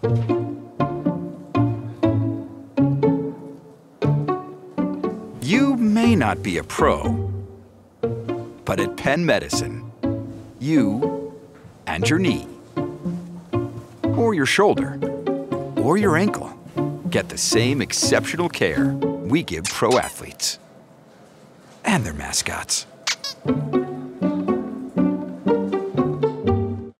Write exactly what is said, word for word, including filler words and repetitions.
You may not be a pro, but at Penn Medicine, you and your knee, or your shoulder, or your ankle get the same exceptional care we give pro athletes and their mascots.